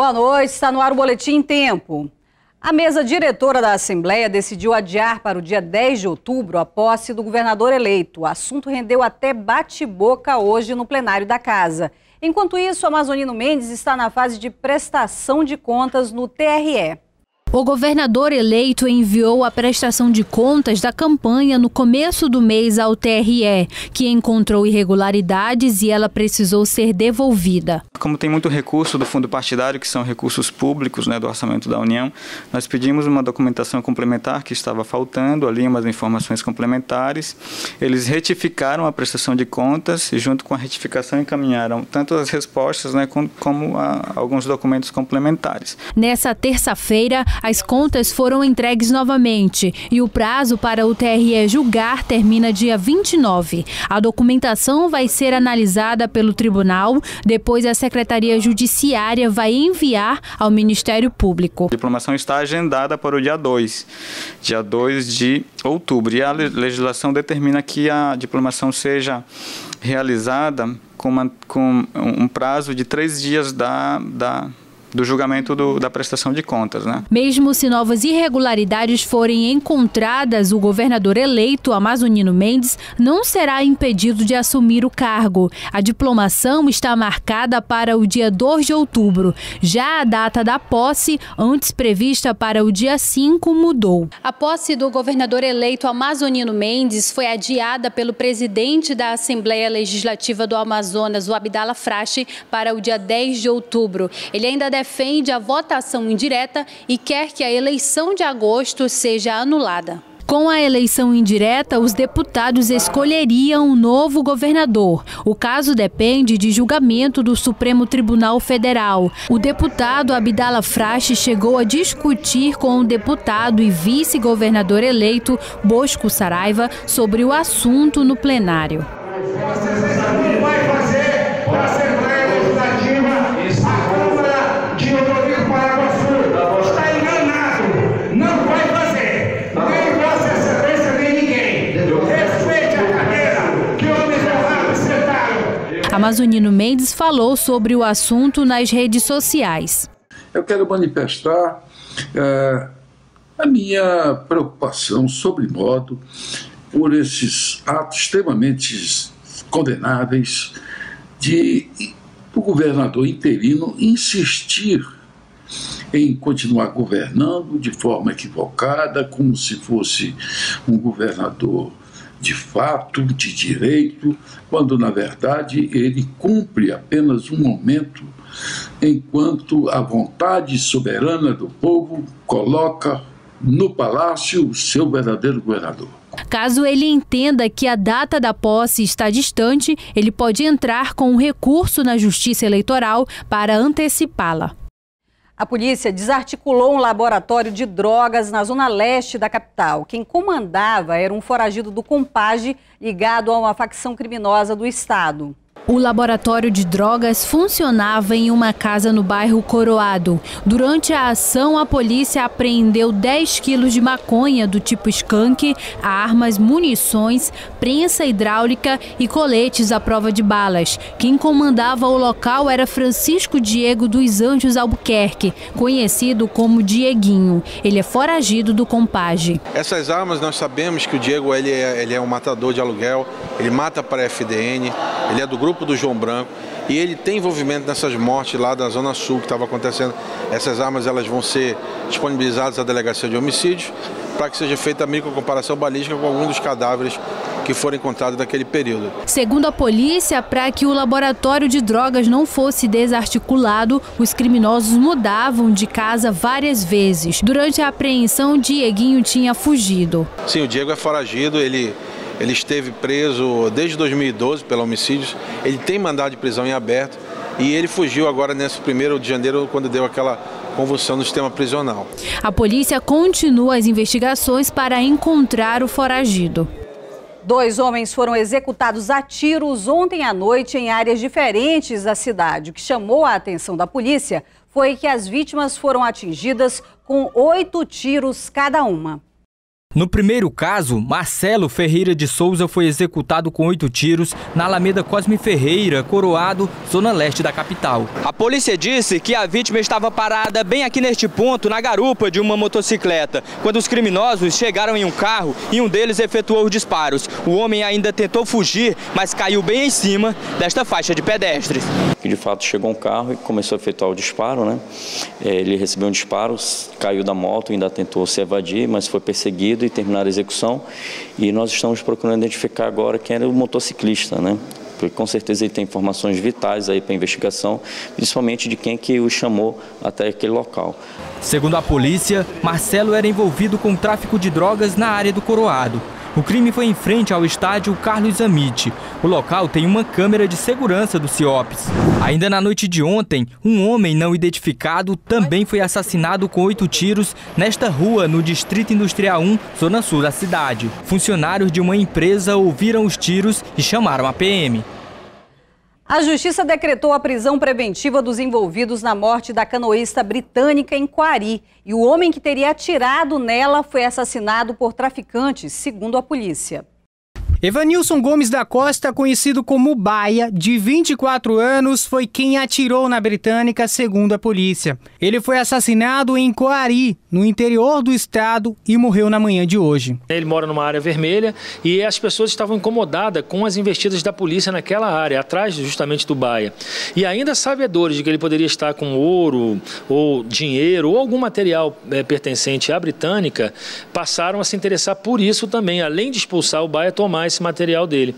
Boa noite, está no ar o Boletim em Tempo. A mesa diretora da Assembleia decidiu adiar para o dia 10 de outubro a posse do governador eleito. O assunto rendeu até bate-boca hoje no plenário da Casa. Enquanto isso, Amazonino Mendes está na fase de prestação de contas no TRE. O governador eleito enviou a prestação de contas da campanha no começo do mês ao TRE, que encontrou irregularidades e ela precisou ser devolvida. Como tem muito recurso do fundo partidário, que são recursos públicos, do orçamento da União, nós pedimos uma documentação complementar que estava faltando ali, umas informações complementares. Eles retificaram a prestação de contas e junto com a retificação encaminharam tanto as respostas, como alguns documentos complementares. Nessa terça-feira, as contas foram entregues novamente e o prazo para o TRE julgar termina dia 29. A documentação vai ser analisada pelo tribunal, depois a Secretaria Judiciária vai enviar ao Ministério Público. A diplomação está agendada para o dia 2 de outubro e a legislação determina que a diplomação seja realizada com um prazo de 3 dias do julgamento da prestação de contas, Mesmo se novas irregularidades forem encontradas, o governador eleito, Amazonino Mendes, não será impedido de assumir o cargo. A diplomação está marcada para o dia 2 de outubro. Já a data da posse, antes prevista para o dia 5, mudou. A posse do governador eleito Amazonino Mendes foi adiada pelo presidente da Assembleia Legislativa do Amazonas, o Abdala Frache, para o dia 10 de outubro. Ele ainda defende a votação indireta e quer que a eleição de agosto seja anulada. Com a eleição indireta, os deputados escolheriam um novo governador. O caso depende de julgamento do Supremo Tribunal Federal. O deputado Abdala Frache chegou a discutir com o deputado e vice-governador eleito Bosco Saraiva sobre o assunto no plenário. Amazonino Mendes falou sobre o assunto nas redes sociais. Eu quero manifestar a minha preocupação sobremodo por esses atos extremamente condenáveis do governador interino insistir em continuar governando de forma equivocada, como se fosse um governador de fato, de direito, quando na verdade ele cumpre apenas um momento enquanto a vontade soberana do povo coloca no palácio o seu verdadeiro governador. Caso ele entenda que a data da posse está distante, ele pode entrar com um recurso na Justiça Eleitoral para antecipá-la. A polícia desarticulou um laboratório de drogas na zona leste da capital. Quem comandava era um foragido do Compage ligado a uma facção criminosa do estado. O laboratório de drogas funcionava em uma casa no bairro Coroado. Durante a ação, a polícia apreendeu 10 quilos de maconha do tipo skunk, armas, munições, prensa hidráulica e coletes à prova de balas. Quem comandava o local era Francisco Diego dos Anjos Albuquerque, conhecido como Dieguinho. Ele é foragido do Compage. Essas armas, nós sabemos que o Diego ele é um matador de aluguel, ele mata para a FDN, ele é do grupo do João Branco e ele tem envolvimento nessas mortes lá da Zona Sul que estava acontecendo. Essas armas elas vão ser disponibilizadas à Delegacia de Homicídios para que seja feita a microcomparação balística com alguns dos cadáveres que foram encontrados naquele período. Segundo a polícia, para que o laboratório de drogas não fosse desarticulado, os criminosos mudavam de casa várias vezes. Durante a apreensão, Dieguinho tinha fugido. Sim, o Diego é foragido, ele esteve preso desde 2012 pelo homicídios, ele tem mandado de prisão em aberto e ele fugiu agora nesse 1º de janeiro, quando deu aquela convulsão no sistema prisional. A polícia continua as investigações para encontrar o foragido. 2 homens foram executados a tiros ontem à noite em áreas diferentes da cidade. O que chamou a atenção da polícia foi que as vítimas foram atingidas com 8 tiros cada uma. No primeiro caso, Marcelo Ferreira de Souza foi executado com 8 tiros na Alameda Cosme Ferreira, Coroado, zona leste da capital. A polícia disse que a vítima estava parada bem aqui neste ponto, na garupa de uma motocicleta, quando os criminosos chegaram em um carro e um deles efetuou os disparos. O homem ainda tentou fugir, mas caiu bem em cima desta faixa de pedestres. De fato, chegou um carro e começou a efetuar o disparo, né? Ele recebeu um disparo, caiu da moto, ainda tentou se evadir, mas foi perseguido e terminaram a execução. E nós estamos procurando identificar agora quem era o motociclista, né? Porque com certeza ele tem informações vitais aí para a investigação, principalmente de quem que o chamou até aquele local. Segundo a polícia, Marcelo era envolvido com tráfico de drogas na área do Coroado. O crime foi em frente ao estádio Carlos Amite. O local tem uma câmera de segurança do CIOPS. Ainda na noite de ontem, um homem não identificado também foi assassinado com 8 tiros nesta rua, no Distrito Industrial 1, zona sul da cidade. Funcionários de uma empresa ouviram os tiros e chamaram a PM. A Justiça decretou a prisão preventiva dos envolvidos na morte da canoísta britânica em Coari. E o homem que teria atirado nela foi assassinado por traficantes, segundo a polícia. Evanilson Gomes da Costa, conhecido como Baia, de 24 anos, foi quem atirou na britânica, segundo a polícia. Ele foi assassinado em Coari, no interior do estado, e morreu na manhã de hoje. Ele mora numa área vermelha e as pessoas estavam incomodadas com as investidas da polícia naquela área, atrás justamente do Baia. E ainda sabedores de que ele poderia estar com ouro, ou dinheiro, ou algum material pertencente à britânica, passaram a se interessar por isso também, além de expulsar o Baia, tomar esse material dele.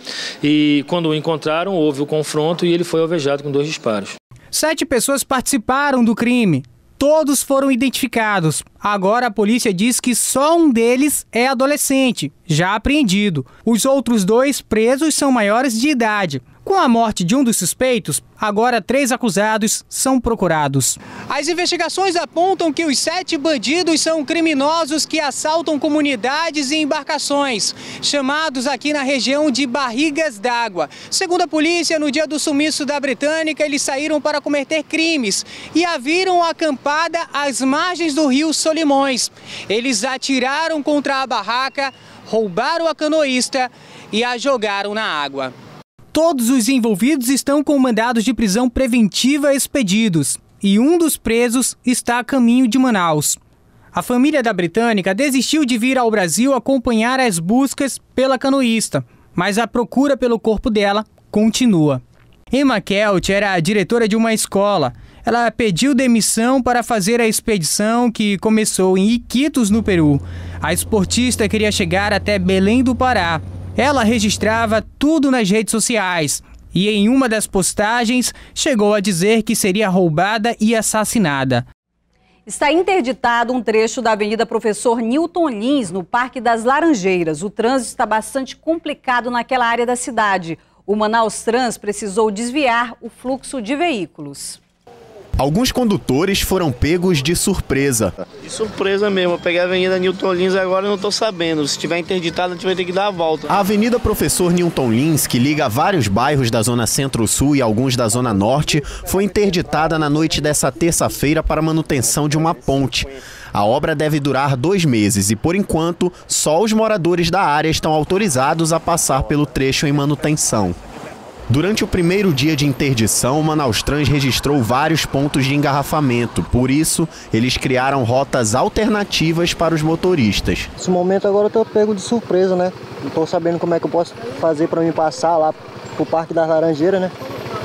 E quando o encontraram, houve o confronto e ele foi alvejado com 2 disparos. 7 pessoas participaram do crime. Todos foram identificados. Agora a polícia diz que só um deles é adolescente, já apreendido. Os outros 2 presos são maiores de idade. Com a morte de um dos suspeitos, agora 3 acusados são procurados. As investigações apontam que os 7 bandidos são criminosos que assaltam comunidades e embarcações, chamados aqui na região de Barrigas d'Água. Segundo a polícia, no dia do sumiço da britânica, eles saíram para cometer crimes e haviam acampada às margens do rio Solimões. Eles atiraram contra a barraca, roubaram a canoísta e a jogaram na água. Todos os envolvidos estão com mandados de prisão preventiva expedidos e um dos presos está a caminho de Manaus. A família da britânica desistiu de vir ao Brasil acompanhar as buscas pela canoísta, mas a procura pelo corpo dela continua. Emma Kelt era a diretora de uma escola. Ela pediu demissão para fazer a expedição que começou em Iquitos, no Peru. A esportista queria chegar até Belém do Pará. Ela registrava tudo nas redes sociais e em uma das postagens chegou a dizer que seria roubada e assassinada. Está interditado um trecho da Avenida Professor Newton Lins, no Parque das Laranjeiras. O trânsito está bastante complicado naquela área da cidade. O Manaus Trans precisou desviar o fluxo de veículos. Alguns condutores foram pegos de surpresa. De surpresa mesmo, eu peguei a Avenida Newton Lins agora e não estou sabendo. Se estiver interditada, a gente vai ter que dar a volta. A Avenida Professor Newton Lins, que liga vários bairros da Zona Centro-Sul e alguns da Zona Norte, foi interditada na noite dessa terça-feira para manutenção de uma ponte. A obra deve durar 2 meses e, por enquanto, só os moradores da área estão autorizados a passar pelo trecho em manutenção. Durante o primeiro dia de interdição, o Manaus Trans registrou vários pontos de engarrafamento. Por isso, eles criaram rotas alternativas para os motoristas. Nesse momento agora eu estou pego de surpresa, né? Não estou sabendo como é que eu posso fazer para me passar lá pro Parque das Laranjeiras, né?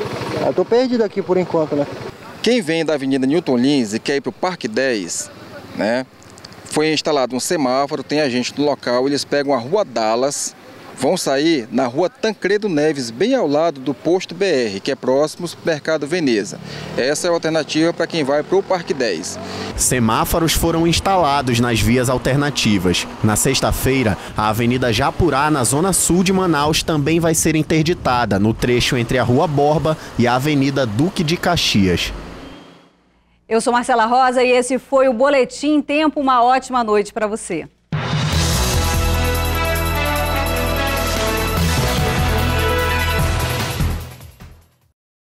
Eu estou perdido aqui por enquanto, né? Quem vem da Avenida Newton Lins e quer ir para o Parque 10, né? Foi instalado um semáforo, tem agente no local, eles pegam a Rua Dallas, vão sair na Rua Tancredo Neves, bem ao lado do Posto BR, que é próximo ao Mercado Veneza. Essa é a alternativa para quem vai para o Parque 10. Semáforos foram instalados nas vias alternativas. Na sexta-feira, a Avenida Japurá, na zona sul de Manaus, também vai ser interditada, no trecho entre a Rua Borba e a Avenida Duque de Caxias. Eu sou Marcela Rosa e esse foi o Boletim Tempo. Uma ótima noite para você.